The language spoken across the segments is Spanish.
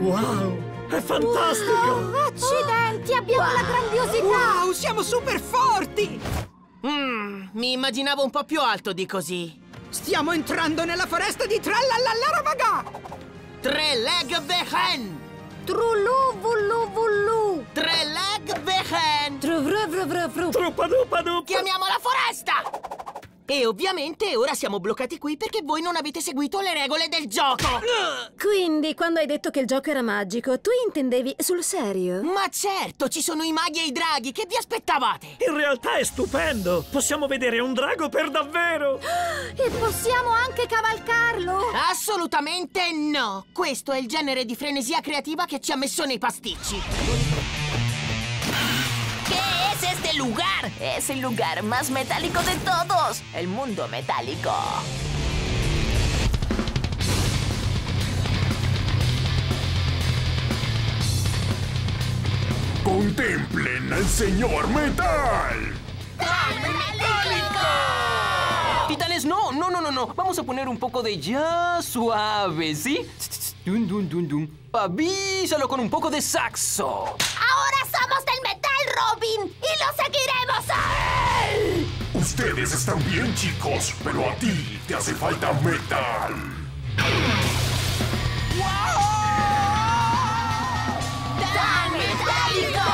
Wow, è fantastico! Oh, accidenti, abbiamo la grandiosità! Wow, siamo super forti! Mi immaginavo un po' più alto di così. Stiamo entrando nella foresta di Tralalallaravaga! Tre leg vehen! Trulù, vullu, vullu! Tre leg vehen! Truvru. Truppadupadup! Chiamiamo la foresta! E ovviamente ora siamo bloccati qui perché voi non avete seguito le regole del gioco! Quindi, quando hai detto che il gioco era magico, tu intendevi sul serio? Ma certo, ci sono i maghi e i draghi, che vi aspettavate? In realtà è stupendo! Possiamo vedere un drago per davvero! E possiamo anche cavalcarlo? Assolutamente no! Questo è il genere di frenesia creativa che ci ha messo nei pasticci. ¿Qué es este lugar? Es el lugar más metálico de todos. El mundo metálico. ¡Contemplen al señor Metal! Titanes, no. Vamos a poner un poco de jazz suave, ¿sí? Dun, dun, dun, dun. Avísalo con un poco de saxo. ¡Ahora somos del metal, Robin! ¡Y lo seguiremos a él! Ustedes están bien, chicos, pero a ti te hace falta metal. ¡Tan metálico!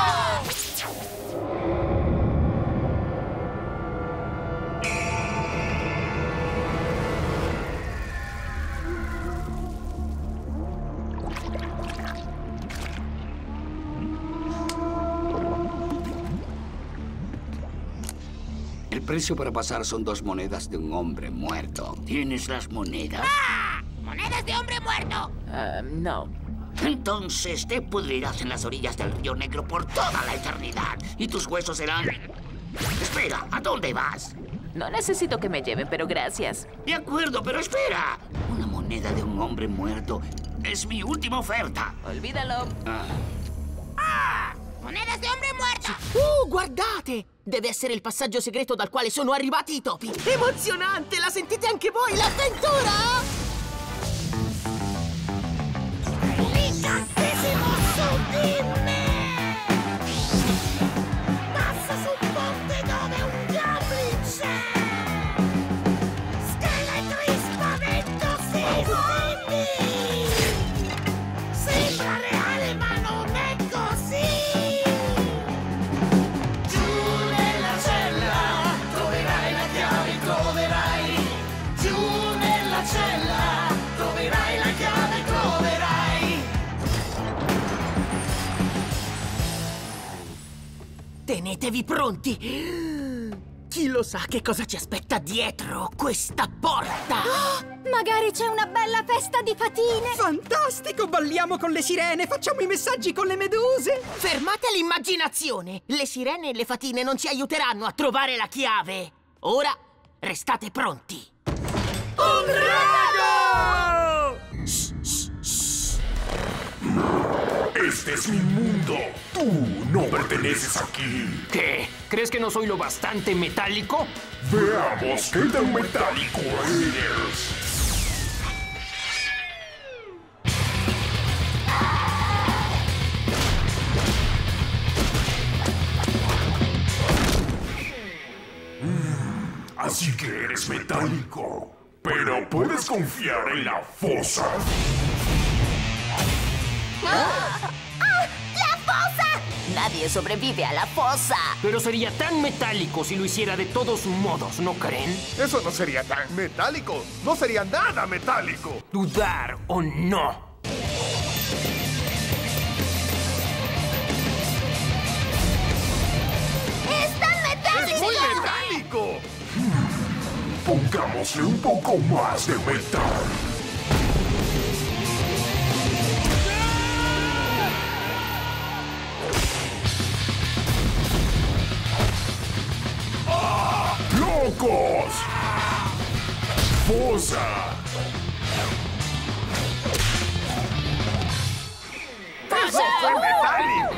El precio para pasar son 2 monedas de un hombre muerto. ¿Tienes las monedas? ¡Monedas de hombre muerto! No. Entonces te pudrirás en las orillas del Río Negro por toda la eternidad. Y tus huesos serán... Espera, ¿a dónde vas? No necesito que me lleven, pero gracias. De acuerdo, pero espera. Una moneda de un hombre muerto es mi última oferta. Olvídalo. ¡Monedas de hombre muerto! Guardate! Deve essere il passaggio segreto dal quale sono arrivati i topi. Emozionante! La sentite anche voi, l'avventura? ¡Incantesimo sublime! Passa sul ponte dove un goblin c'è! Scheletri spaventosissimi! Sembra reale, ma non è così! Giù nella cella troverai la chiave, troverai. Giù nella cella troverai la chiave, troverai. Tenetevi pronti! Chi lo sa che cosa ci aspetta dietro questa porta? Magari c'è una bella festa di fatine! Fantastico! Balliamo con le sirene, facciamo i messaggi con le meduse! Fermate l'immaginazione! Le sirene e le fatine non ci aiuteranno a trovare la chiave! Ora restate pronti! ¡Un drago! Este es mi mundo. Tú no perteneces aquí. ¿Qué? ¿Crees que no soy lo bastante metálico? Veamos qué tan metálico eres. Así que eres metálico. Pero puedes confiar en la fosa. ¡La fosa! Nadie sobrevive a la fosa. Pero sería tan metálico si lo hiciera de todos modos, ¿no creen? Eso no sería tan metálico. No sería nada metálico. ¿Dudar o no? ¡Es tan metálico! ¡Es muy metálico! Pongámosle un poco más de metal. ¡Locos! ¡Fosa! ¡Eso fue metálico!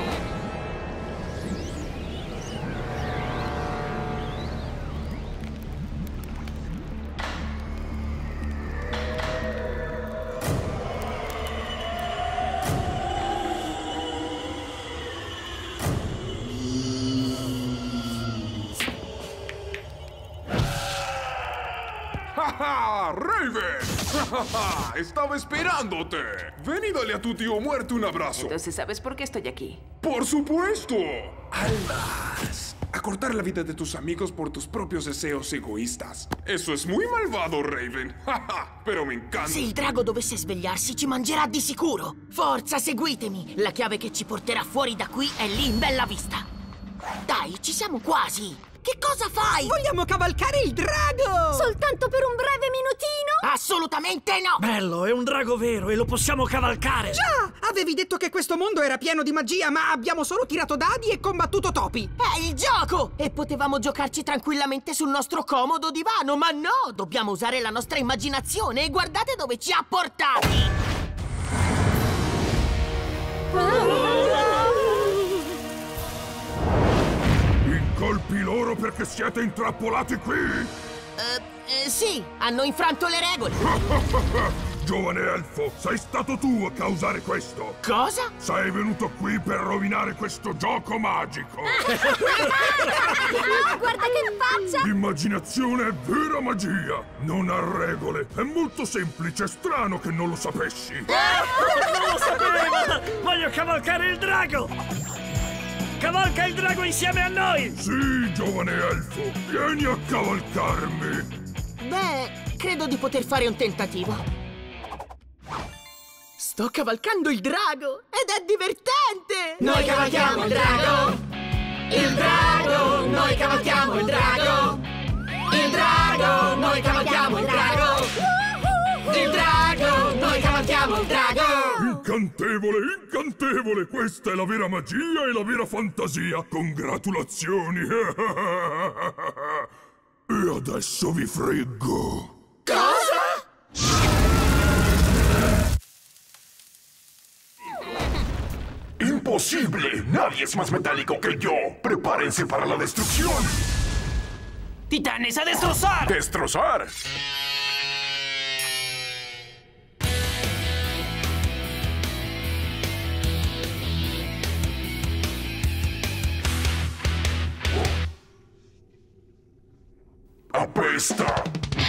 ¡Ja, ja! ¡Raven! ¡Ja, ja, ja! ¡Estaba esperándote! Ven y dale a tu tío muerto un abrazo. Entonces, ¿sabes por qué estoy aquí? ¡Por supuesto! ¡Almas! Acortar la vida de tus amigos por tus propios deseos egoistas. Eso es muy malvado, Raven. ¡Ja, ja! Però mi encanta. Se il drago dovesse svegliarsi, ci mangerà di sicuro. Forza, seguitemi. La chiave che ci porterà fuori da qui è lì in bella vista. Dai, ci siamo quasi. Che cosa fai? Vogliamo cavalcare il drago! Soltanto per un breve minutino? Assolutamente no! Bello, è un drago vero e lo possiamo cavalcare! Già! Avevi detto che questo mondo era pieno di magia, ma abbiamo solo tirato dadi e combattuto topi! È il gioco! E potevamo giocarci tranquillamente sul nostro comodo divano, ma no! Dobbiamo usare la nostra immaginazione e guardate dove ci ha portati! Colpi loro perché siete intrappolati qui? Sì, hanno infranto le regole. Giovane elfo, sei stato tu a causare questo. Cosa? Sei venuto qui per rovinare questo gioco magico. Guarda che faccia! L'immaginazione è vera magia, non ha regole. È molto semplice, strano che non lo sapessi. Non lo sapeva! Voglio cavalcare il drago! Cavalca il drago insieme a noi! Sì, giovane elfo, vieni a cavalcarmi. Beh, credo di poter fare un tentativo. Sto cavalcando il drago ed è divertente! Noi cavalchiamo il drago! Il drago! Noi cavalchiamo il drago! Il drago! Noi cavalchiamo il drago! Il drago! Noi cavalchiamo il drago! Incantevole, incantevole! Questa è la vera magia e la vera fantasia! Congratulazioni! E adesso vi friggo! Cosa? ¡Imposible! ¡Nadie es más metálico que yo! ¡Prepárense para la destrucción! ¡Titanes a destrozar! ¡Destrozar! ¡Apesta!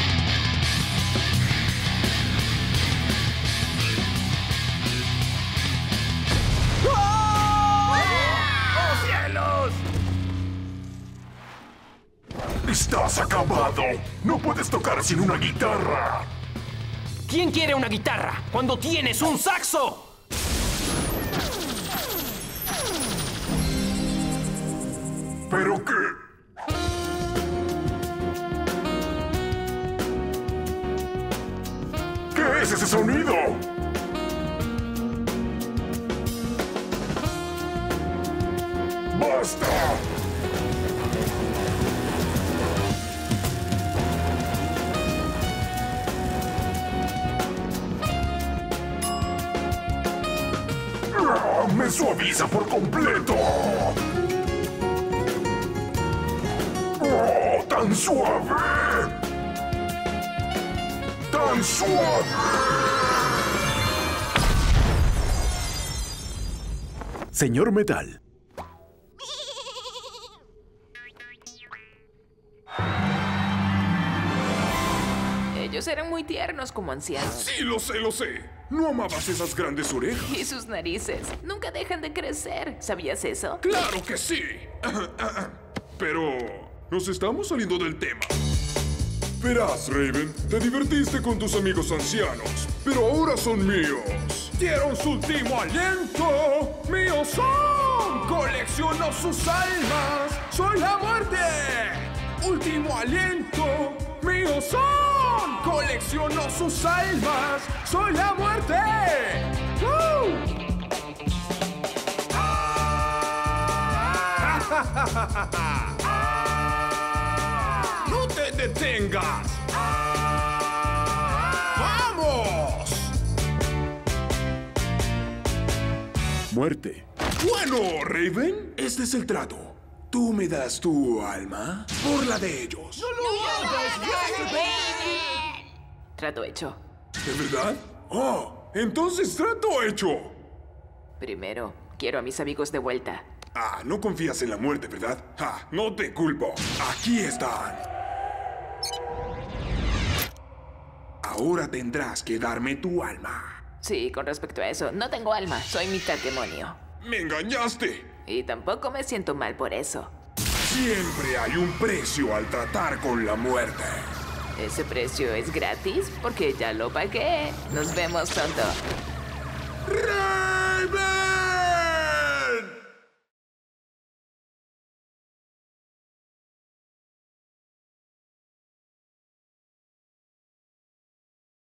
¡Estás acabado! ¡No puedes tocar sin una guitarra! ¿Quién quiere una guitarra cuando tienes un saxo? ¿Pero qué? ¿Qué es ese sonido? ¡Basta! ¡Me suaviza por completo! ¡Oh, tan suave! ¡Tan suave! Señor Metal. Ellos eran muy tiernos como ancianos. Sí, lo sé, lo sé. ¿No amabas esas grandes orejas? Y sus narices. Nunca dejan de crecer. ¿Sabías eso? ¡Claro que sí! Pero nos estamos saliendo del tema. Verás, Raven, te divertiste con tus amigos ancianos, pero ahora son míos. ¡Dieron su último aliento! ¡Míos son! ¡Colecciono sus almas! ¡Soy la muerte! ¡Último aliento! ¡Míos son! ¡Colecciono sus almas! ¡Soy la muerte! ¡No te detengas! ¡Vamos! Muerte. Bueno, Raven, este es el trato. Tú me das tu alma por la de ellos. Trato hecho. ¿De verdad? Oh, entonces trato hecho. Primero, quiero a mis amigos de vuelta. Ah, no confías en la muerte, ¿verdad? Ah, no te culpo. Aquí están. Ahora tendrás que darme tu alma. Sí, con respecto a eso, no tengo alma. Soy mitad demonio. ¡Me engañaste! Y tampoco me siento mal por eso. Siempre hay un precio al tratar con la muerte. ¿Ese precio es gratis? Porque ya lo pagué. Nos vemos pronto.